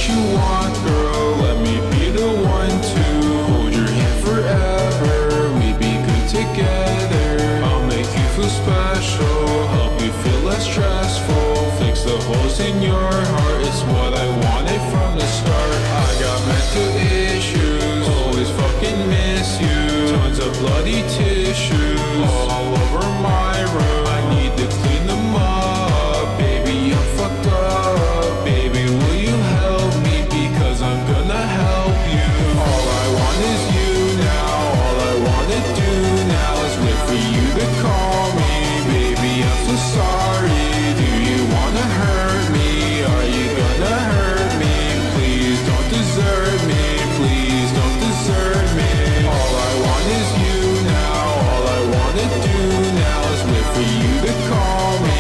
you want, girl. Let me be the one to hold your hand forever. We be good together. I'll make you feel special, help you feel less stressful, fix the holes in your heart. It's what I wanted from the start. I got mental issues, always fucking miss you. Tons of bloody tissues all over my room. I need to clean them up. Baby, I'm fucked up. Baby, will you help me? Because I'm gonna help you. All I want is you now. All I wanna do now is wait for you to call me. Baby, I'm so sorry. Do you wanna hurt me? Are you gonna hurt me? Please don't desert me. Please don't desert me. All I want is you now. All I wanna do now is wait for you to call me.